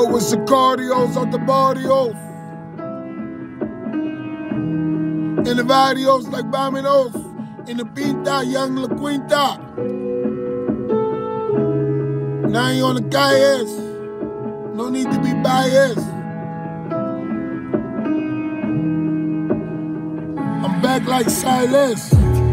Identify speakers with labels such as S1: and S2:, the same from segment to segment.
S1: roll with sicarios out the barrios. In the barrios like Vaminos. In the Pinta, young La Quinta. Now you on the calles. No need to be biased. I'm back like Silas.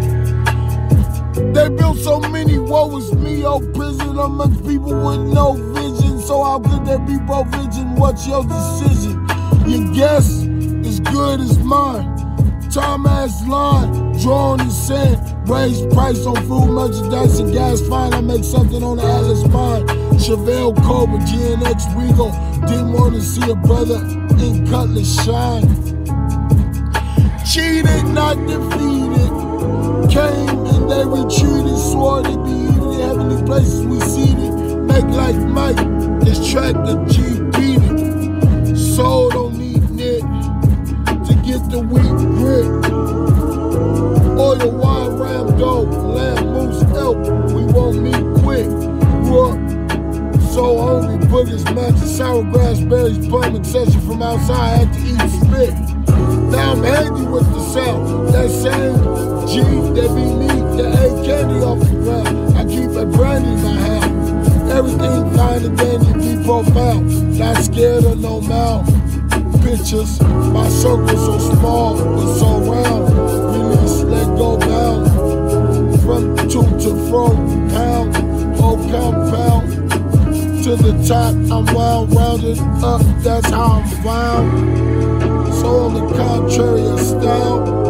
S1: They built so many woe is me, old prison amongst people with no vision. So how could there be provision? What's your decision? Your guess is good as mine. Time ass line, drawn in sand. Raised price on food, merchandise, and gas. Fine, I make something on the Atlas mine. Chevelle, Cobra, GNX, Regal. Didn't want to see a brother in Cutlass shine. Cheated, not defeated. Came and they retreated. Swore they be even in heavenly places we seated. Make like Mike, this track the G beat it. Soul don't need knit to get the wheat grit. Oil, wine, ram, dough, lamb, moose, elk. We won't meet quick. Grew up so hungry, boogers, matches, sour grass, berries, plum, etc. From outside, had to eat spit. Now I'm handy with the sound. That same G, that be me, the A candy off the ground. I keep a brandy in my hand. Everything fine and dandy, be profound. Not scared of no mouth. Pictures, my circle so small, but so round. Release, let go bound. From two to fro, pound, whole compound. To the top, I'm wound, rounded up, that's how I'm found. So on the contrary of style.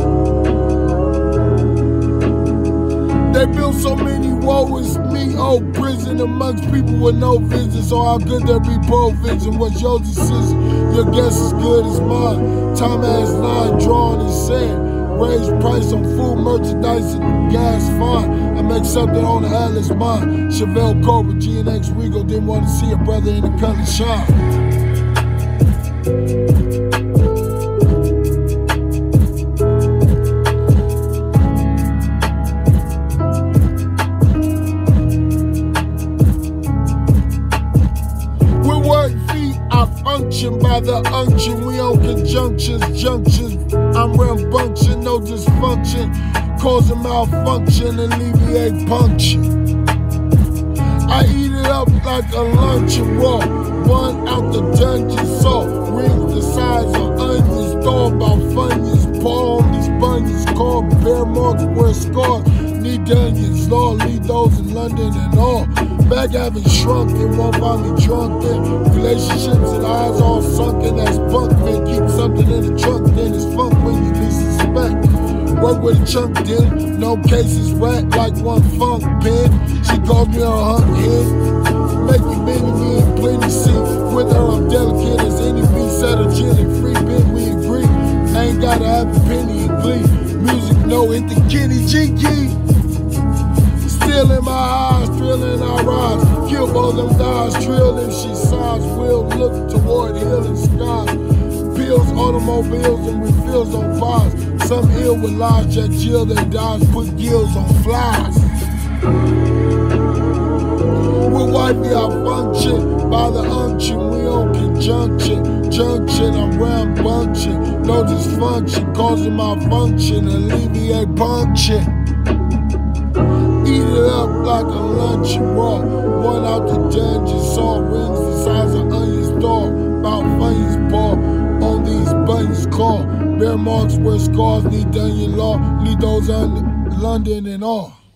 S1: They built so many woe is me, old prison amongst people with no vision. So how could there be provision? What's your decision? Your guess is good as mine. Time ass line drawn in sand. Raised price on food, merchandise, and gas fine. I make something on the Atlas mine. Chevelle, Cobra, GNX, Regal. Didn't want to see a brother in the color shine. By the unction, we on conjunctions, junctions. I'm rambunctious, no dysfunction, causing malfunction, alleviate puncture. I eat it up like a luncheon raw, run out the dungeon saw, rings the size of onions, thought about funyuns, paw on these bunions, called bear marks, wear scars, need onions, law, leave those in London and all. Back having shrunk, it won't find me drunk in. Relationships and eyes all sunken, that's bunk, man. Keep something in the trunk, then it's funk when you least suspect. Work with a chunk then, no cases rat like one funk pin. She calls me her hunk head, make me many me in plenty see. With her I'm delicate as any beat, set a gin and free bin, we agree. I ain't gotta have a penny in glee. Music no, hit the kitty G-key. Still in my eyes, drilling our rise. Kill both them thighs, drill if she sighs. We'll look toward healing skies. Pills, automobiles, and refills on bars. Some ill with lies, Jack Jill, they dies, put gills on flies. We're wifey, I function by the unction. We on conjunction, junction, I'm rambunctious. No dysfunction, causing malfunction, alleviate puncture. Eat it up like a luncheon raw. One out the dungeon, saw rings the size of onions, thaw. About funyuns paw on these buttons call. Bear marks wear scars, need onion law. Leave those under London and all.